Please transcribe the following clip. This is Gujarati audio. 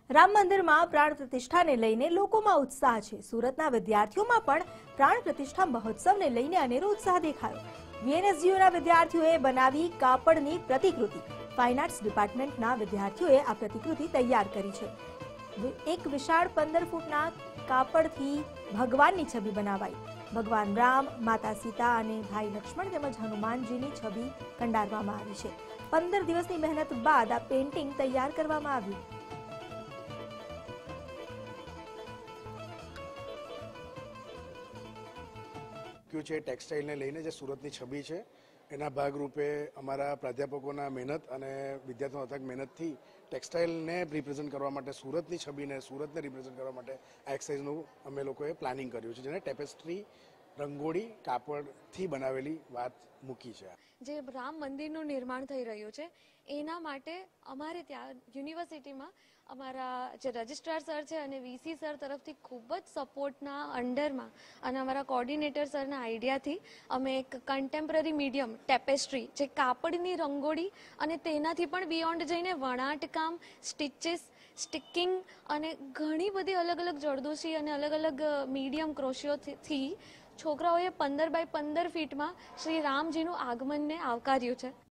રામ મંદિરમાં પ્રાણ પ્રતિષ્ઠાને લઈને લોકોમાં ઉત્સાહ છે। સુરતના વિદ્યાર્થીઓમાં પણ પ્રાણ પ્રતિષ્ઠા મહોત્સવને લઈને અનેરો ઉત્સાહ દેખાયો। વીએનએસજીયુના વિદ્યાર્થીઓએ બનાવી કાપડની પ્રતિકૃતિ। ફાઇન આર્ટ્સ ડિપાર્ટમેન્ટના વિદ્યાર્થીઓએ આ પ્રતિકૃતિ તૈયાર કરી છે। એક વિશાળ 15 ફૂટના કાપડથી ભગવાનની છબી બનાવાઈ। ભગવાન રામ, માતા સીતા અને ભાઈ લક્ષ્મણ તેમજ હનુમાનજીની છબી કંડારવામાં આવી છે। 15 દિવસની મહેનત બાદ આ પેઇન્ટિંગ તૈયાર કરવામાં આવ્યું। ટેક્સટાઇલને લઈને જે સુરતની છબી છે એના ભાગરૂપે અમારા પ્રાધ્યાપકોના મહેનત અને વિદ્યાર્થીઓના અથાગ મહેનતથી ટેક્સટાઇલને રિપ્રેઝન્ટ કરવા માટે સુરતની છબીને સુરતને રિપ્રેઝન્ટ કરવા માટે આ એક્સરસાઇઝનું અમે લોકોએ પ્લાનિંગ કર્યું છે, જેને ટેપેસ્ટ્રી રંગોળી કાપડથી બનાવેલી વાત મૂકી છે। જે રામ મંદિરનું નિર્માણ થઈ રહ્યું છે એના માટે અમારે ત્યાં યુનિવર્સિટીમાં અમારા જે રજિસ્ટ્રાર સર છે અને વીસી સર તરફથી ખૂબ જ સપોર્ટના અંડરમાં અને અમારા કોર્ડિનેટર સરના આઈડિયાથી અમે એક કન્ટેમ્પરરી મીડિયમ ટેપેસ્ટ્રી જે કાપડની રંગોળી અને તેનાથી પણ બિયોન્ડ જઈને વણાટકામ, સ્ટિચીસ, સ્ટિકિંગ અને ઘણી બધી અલગ અલગ જરદોશી અને અલગ અલગ મીડિયમ ક્રોશિયોથી છોકરાઓએ 15 બાય 15 ફીટમાં શ્રી રામજીનું આગમનને આવકાર્યું છે।